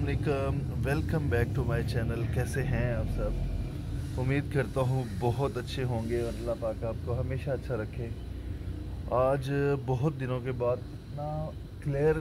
Welcome back to my channel. कैसे हैं आप सब? उम्मीद करता हूँ बहुत अच्छे होंगे और अल्लाह पाक आपको हमेशा अच्छा रखे। आज बहुत दिनों के बाद इतना क्लियर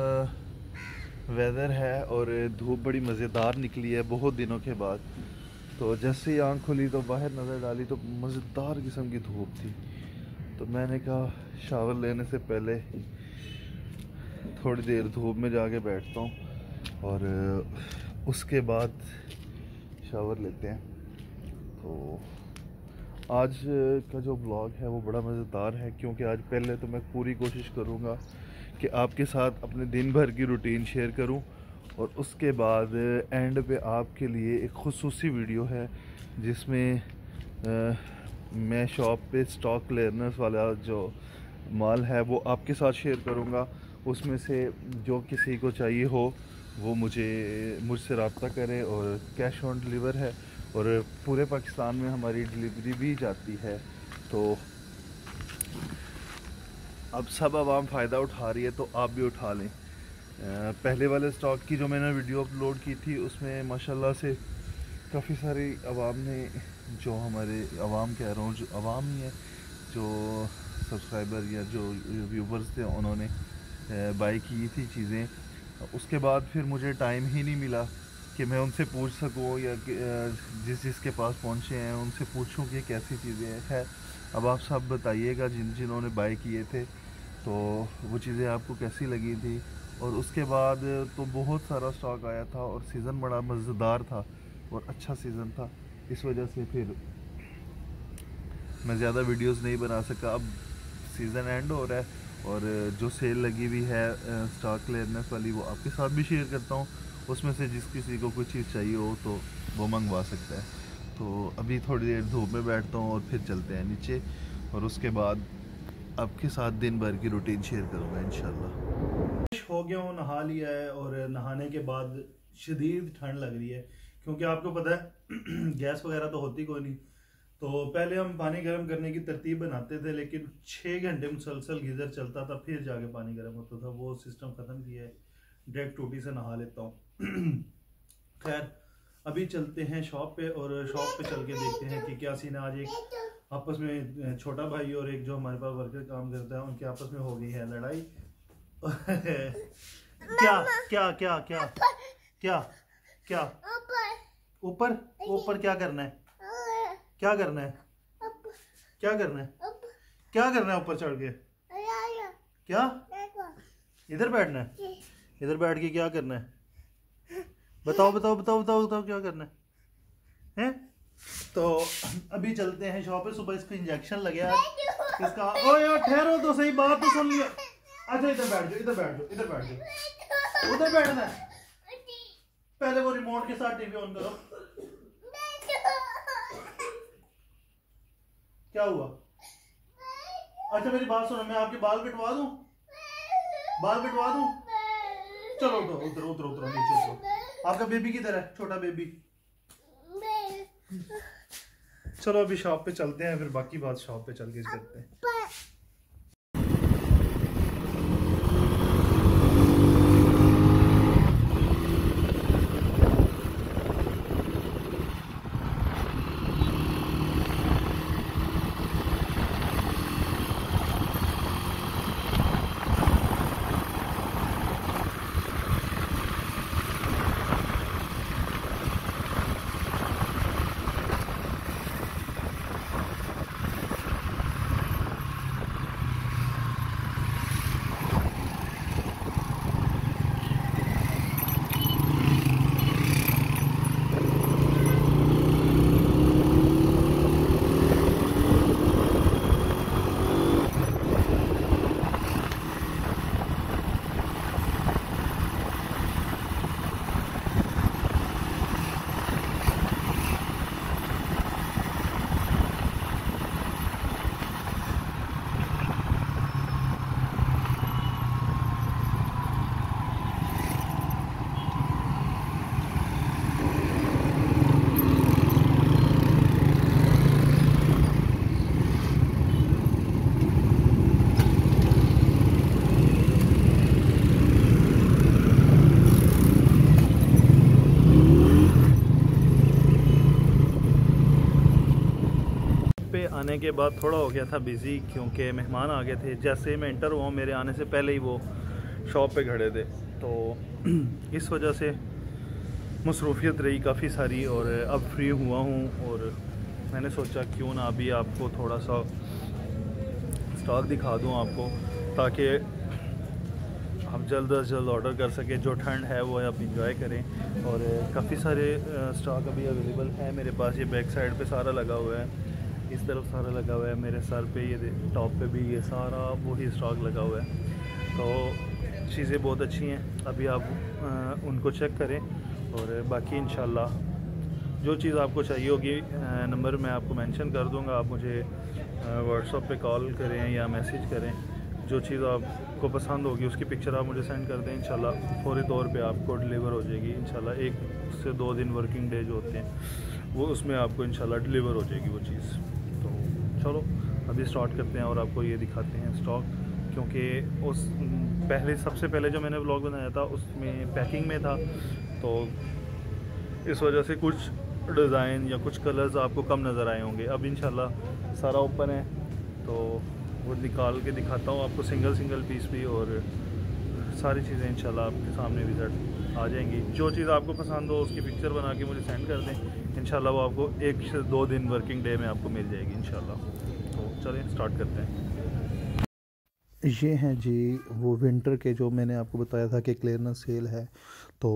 वेदर है और धूप बड़ी मज़ेदार निकली है बहुत दिनों के बाद। तो जैसे ही आँख खुली तो बाहर नज़र डाली तो मज़ेदार किस्म की धूप थी। तो मैंने कहा शावर लेने से पहले थोड़ी देर धूप में जाके बैठता हूँ और उसके बाद शावर लेते हैं। तो आज का जो ब्लॉग है वो बड़ा मज़ेदार है, क्योंकि आज पहले तो मैं पूरी कोशिश करूँगा कि आपके साथ अपने दिन भर की रूटीन शेयर करूँ, और उसके बाद एंड पे आपके लिए एक खुसूसी वीडियो है जिसमें मैं शॉप पे स्टॉक क्लियरेंस वाला जो माल है वो आपके साथ शेयर करूँगा। उसमें से जो किसी को चाहिए हो वो मुझसे रब्ता करें, और कैश ऑन डिलीवर है और पूरे पाकिस्तान में हमारी डिलीवरी भी जाती है। तो अब सब आवाम फ़ायदा उठा रही है तो आप भी उठा लें। पहले वाले स्टॉक की जो मैंने वीडियो अपलोड की थी उसमें माशाल्लाह से काफ़ी सारी आवाम ने, जो हमारे आवाम कह रहा हूँ, जो आवाम ही है, जो सब्सक्राइबर या जो व्यूवर्स थे, उन्होंने बाई की थी चीज़ें। उसके बाद फिर मुझे टाइम ही नहीं मिला कि मैं उनसे पूछ सकूं, या जिसके पास पहुंचे हैं उनसे पूछूं कि कैसी चीज़ें हैं। खैर, अब आप सब बताइएगा जिन्होंने बाई किए थे तो वो चीज़ें आपको कैसी लगी थी। और उसके बाद तो बहुत सारा स्टॉक आया था और सीज़न बड़ा मज़ेदार था और अच्छा सीज़न था। इस वजह से फिर मैं ज़्यादा वीडियोस नहीं बना सका। अब सीज़न एंड हो रहा है और जो सेल लगी हुई है स्टॉक क्लियरेंस वाली, वो आपके साथ भी शेयर करता हूँ। उसमें से जिस किसी को कोई चीज़ चाहिए हो तो वो मंगवा सकता है। तो अभी थोड़ी देर धूप में बैठता हूँ और फिर चलते हैं नीचे, और उसके बाद आपके साथ दिन भर की रूटीन शेयर करूँगा इंशाल्लाह। हो गया हूँ, नहा लिया है, और नहाने के बाद शदीद ठंड लग रही है, क्योंकि आपको पता है गैस वगैरह तो होती कोई नहीं। तो पहले हम पानी गर्म करने की तरतीब बनाते थे, लेकिन 6 घंटे मुसलसल गीज़र चलता था फिर जाके पानी गर्म होता था। वो सिस्टम ख़त्म किया है, डायरेक्ट टूटी से नहा लेता हूँ। खैर, अभी चलते हैं शॉप पे, और शॉप पे चल के देखते हैं कि क्या सीन है। आज एक आपस में छोटा भाई और एक जो हमारे पास वर्कर काम करता है, उनके आपस में हो गई है लड़ाई। क्या क्या क्या क्या क्या क्या ऊपर ऊपर क्या करना है? क्या करना है? क्या करना है? क्या करना है ऊपर चढ़ के? क्या इधर बैठना है? इधर बैठ के क्या करना है? बताओ बताओ बताओ बताओ बताओ क्या करना है? हैं? तो अभी चलते हैं शॉप पे। सुबह इसको इंजेक्शन लगे इसका। ओ यार ठहरो तो सही, बात तो सुन लिया। अच्छा इधर बैठ जाओ, इधर बैठ जाओ, इधर बैठ जाओ। उधर बैठना है। पहले वो रिमोट के साथ टीवी ऑन करो। क्या हुआ? अच्छा मेरी बात सुनो, मैं आपके बाल कटवा दूं? बाल कटवा दूं? चलो उधर उधर उधर उधर नीचे उधर। आपका बेबी किधर है? छोटा बेबी। चलो अभी शॉप पे चलते हैं, फिर बाकी बात शॉप पे चल के करते हैं। आने के बाद थोड़ा हो गया था बिज़ी, क्योंकि मेहमान आ गए थे। जैसे मैं इंटर हुआ, मेरे आने से पहले ही वो शॉप पे खड़े थे, तो इस वजह से मसरूफियत रही काफ़ी सारी। और अब फ्री हुआ हूँ और मैंने सोचा क्यों ना अभी आपको थोड़ा सा स्टॉक दिखा दूँ आपको, ताकि आप जल्द अज जल्द ऑर्डर कर सकें। जो ठंड है वो आप इंजॉय करें। और काफ़ी सारे स्टॉक अभी अवेलेबल है मेरे पास। ये बैक साइड पे सारा लगा हुआ है, इस तरफ सारा लगा हुआ है, मेरे सर पे ये टॉप पे भी ये सारा वही स्टॉक लगा हुआ है। तो चीज़ें बहुत अच्छी हैं, अभी आप उनको चेक करें। और बाकी इंशाल्लाह जो चीज़ आपको चाहिए होगी, नंबर मैं आपको मेंशन कर दूंगा, आप मुझे व्हाट्सएप पे कॉल करें या मैसेज करें। जो चीज़ आपको पसंद होगी उसकी पिक्चर आप मुझे सेंड कर दें, इंशाल्लाह फ़ौरी तौर पे आपको डिलीवर हो जाएगी। इंशाल्लाह 1 से 2 दिन वर्किंग डे जो होते हैं वो उसमें आपको इंशाल्लाह डिलीवर हो जाएगी वो चीज़। तो चलो अभी स्टार्ट करते हैं और आपको ये दिखाते हैं स्टॉक, क्योंकि उस सबसे पहले जो मैंने व्लॉग बनाया था उसमें पैकिंग में था, तो इस वजह से कुछ डिज़ाइन या कुछ कलर्स आपको कम नज़र आए होंगे। अब इंशाल्लाह सारा ओपन है, तो वो निकाल के दिखाता हूँ आपको सिंगल सिंगल पीस भी, और सारी चीज़ें इंशाल्लाह आपके सामने विज़िट आ जाएंगी। जो चीज़ आपको पसंद हो उसकी पिक्चर बना के मुझे सेंड कर दें, इंशाल्लाह वो आपको 1 से 2 दिन वर्किंग डे में आपको मिल जाएगी इंशाल्लाह। तो चलें स्टार्ट करते हैं। ये हैं जी वो विंटर के जो मैंने आपको बताया था कि क्लियरेंस सेल है, तो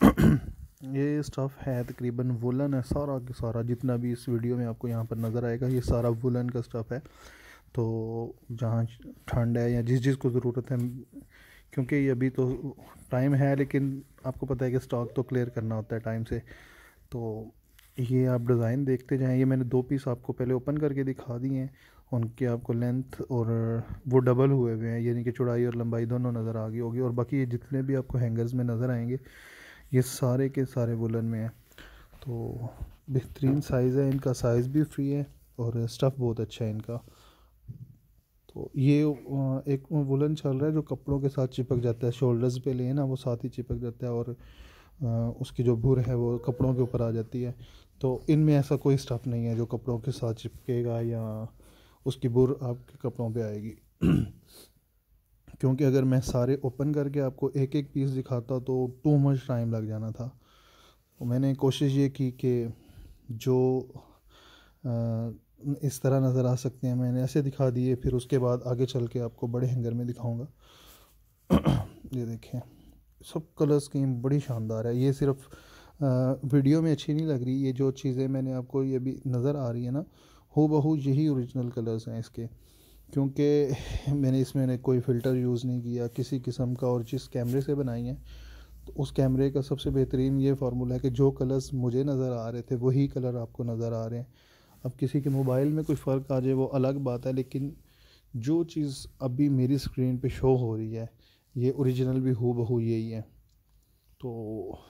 ये स्टफ़ है तकरीबन वुलन है सारा के सारा, जितना भी इस वीडियो में आपको यहाँ पर नज़र आएगा ये सारा वुलन का स्टफ़ है। तो जहाँ ठंड है या जिस चीज़ को ज़रूरत है, क्योंकि ये अभी तो टाइम है, लेकिन आपको पता है कि स्टॉक तो क्लियर करना होता है टाइम से। तो ये आप डिज़ाइन देखते जाएं। ये मैंने 2 पीस आपको पहले ओपन करके दिखा दिए हैं, उनके आपको लेंथ और वो डबल हुए हुए हैं, यानी कि चौड़ाई और लंबाई दोनों नज़र आ गई होगी। और बाकी ये जितने भी आपको हैंगर्स में नज़र आएंगे ये सारे के सारे वुलन में है। तो बेहतरीन साइज़ है इनका, साइज़ भी फ्री है और स्टफ़ बहुत अच्छा है इनका। तो ये एक वुलन चल रहा है जो कपड़ों के साथ चिपक जाता है, शोल्डर्स पे ले ना वो साथ ही चिपक जाता है, और उसकी जो भुर है वो कपड़ों के ऊपर आ जाती है। तो इनमें ऐसा कोई स्टफ़ नहीं है जो कपड़ों के साथ चिपकेगा या उसकी बुर आपके कपड़ों पे आएगी। क्योंकि अगर मैं सारे ओपन करके आपको एक एक पीस दिखाता तो टू मच टाइम लग जाना था। तो मैंने कोशिश ये की कि जो इस तरह नज़र आ सकते हैं मैंने ऐसे दिखा दिए, फिर उसके बाद आगे चल के आपको बड़े हैंगर में दिखाऊंगा। ये देखें सब कलर स्कीम बड़ी शानदार है। ये सिर्फ वीडियो में अच्छी नहीं लग रही, ये जो चीज़ें मैंने आपको ये भी नज़र आ रही है ना, हूबहू यही ओरिजिनल कलर्स हैं इसके, क्योंकि मैंने इसमें कोई फ़िल्टर यूज़ नहीं किया किसी किस्म का। और जिस कैमरे से बनाई है तो उस कैमरे का सबसे बेहतरीन ये फार्मूला है कि जो कलर्स मुझे नज़र आ रहे थे वही कलर आपको नज़र आ रहे हैं। अब किसी के मोबाइल में कोई फ़र्क आ जाए वो अलग बात है, लेकिन जो चीज़ अभी मेरी स्क्रीन पे शो हो रही है ये ओरिजिनल भी हूबहू यही है। तो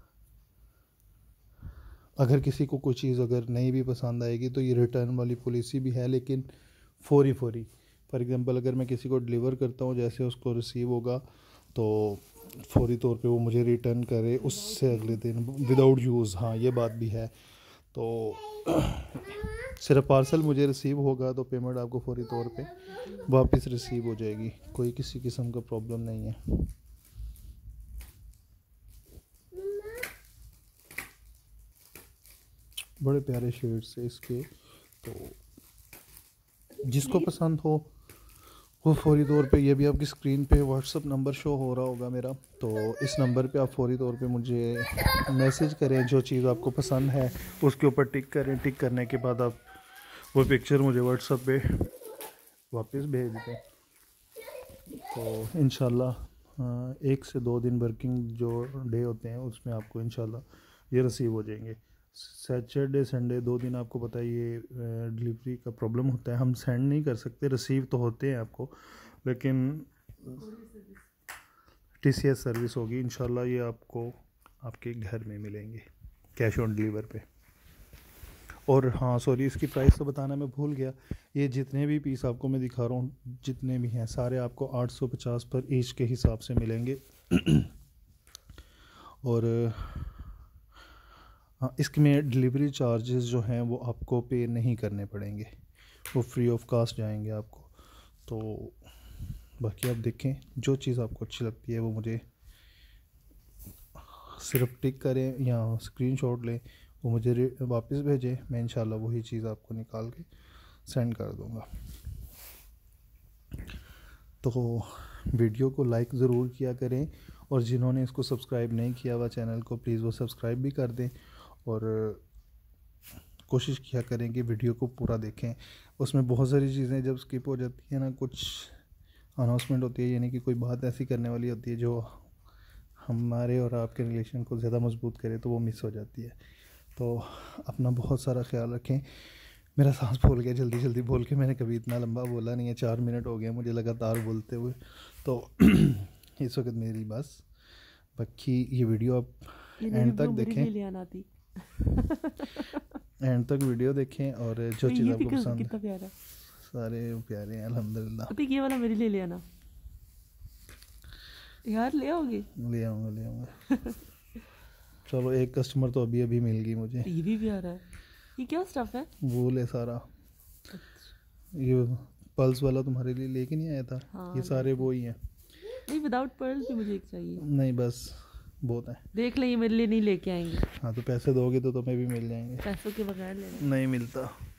अगर किसी को कोई चीज़ अगर नहीं भी पसंद आएगी तो ये रिटर्न वाली पॉलिसी भी है, लेकिन फौरी फॉर एग्ज़ाम्पल अगर मैं किसी को डिलीवर करता हूँ, जैसे उसको रिसीव होगा तो फौरी तौर पे वो मुझे रिटर्न करे उससे अगले दिन विदाउट यूज़। हाँ ये बात भी है। तो सिर्फ पार्सल मुझे रिसीव होगा तो पेमेंट आपको फौरी तौर पे वापस रिसीव हो जाएगी, कोई किसी किस्म का प्रॉब्लम नहीं है। बड़े प्यारे शेड्स है इसके, तो जिसको पसंद हो वो फौरी तौर पे, ये भी आपकी स्क्रीन पे व्हाट्सअप नंबर शो हो रहा होगा मेरा, तो इस नंबर पे आप फौरी तौर पे मुझे मैसेज करें। जो चीज़ आपको पसंद है उसके ऊपर टिक करें, टिक करने के बाद आप वो पिक्चर मुझे व्हाट्सअप पे वापस भेज दें। तो इंशाल्लाह 1 से 2 दिन वर्किंग जो डे होते हैं उसमें आपको इंशाल्लाह ये रिसीव हो जाएंगे। सैटरडे संडे 2 दिन आपको पता है ये डिलीवरी का प्रॉब्लम होता है, हम सेंड नहीं कर सकते, रिसीव तो होते हैं आपको, लेकिन TCS सर्विस होगी इंशाल्लाह, ये आपको आपके घर में मिलेंगे कैश ऑन डिलीवर पे। और हाँ सॉरी, इसकी प्राइस तो बताना मैं भूल गया, ये जितने भी पीस आपको मैं दिखा रहा हूँ जितने भी हैं सारे आपको 850 पर ईच के हिसाब से मिलेंगे। और हाँ इसमें डिलीवरी चार्जेस जो हैं वो आपको पे नहीं करने पड़ेंगे, वो फ्री ऑफ कास्ट जाएंगे आपको। तो बाकी आप देखें, जो चीज़ आपको अच्छी लगती है वो मुझे सिर्फ टिक करें या स्क्रीनशॉट लें, वो मुझे वापस भेजें, मैं इंशाल्लाह वही चीज़ आपको निकाल के सेंड कर दूँगा। तो वीडियो को लाइक ज़रूर किया करें, और जिन्होंने इसको सब्सक्राइब नहीं किया हुआ चैनल को, प्लीज़ वो सब्सक्राइब भी कर दें, और कोशिश किया करें कि वीडियो को पूरा देखें। उसमें बहुत सारी चीज़ें जब स्किप हो जाती है ना, कुछ अनाउंसमेंट होती है, यानी कि कोई बात ऐसी करने वाली होती है जो हमारे और आपके रिलेशन को ज़्यादा मजबूत करे, तो वो मिस हो जाती है। तो अपना बहुत सारा ख्याल रखें। मेरा सांस फूल गया जल्दी जल्दी बोल के, मैंने कभी इतना लंबा बोला नहीं है, 4 मिनट हो गए मुझे लगातार बोलते हुए। तो इस वक्त मेरी बस, बाकी ये वीडियो आप एंड तक देखें, एंड तक वीडियो देखें, और जो चीज़ आपको पसंद है, सारे प्यारे हैं अल्हम्दुलिल्लाह। ये वाला मेरे लिए ले आना यार, ले आओगे? ले आऊँगा चलो, एक कस्टमर तो अभी अभी मिल गई मुझे। ये भी प्यारा है। ये क्या स्टफ है? वूल है सारा। ये पल्स वाला तुम्हारे लिए लेके नहीं आया था? हाँ, ये सारे वो ही हैं। नहीं, विदाउट पर्ल्स भी मुझे एक चाहिए। नहीं, बस बहुत है। देख ले, ये मेरे लिए नहीं लेके आएंगे। हाँ, तो पैसे दोगे तो तुम्हें भी मिल जाएंगे। पैसों के बगैर लेना नहीं मिलता।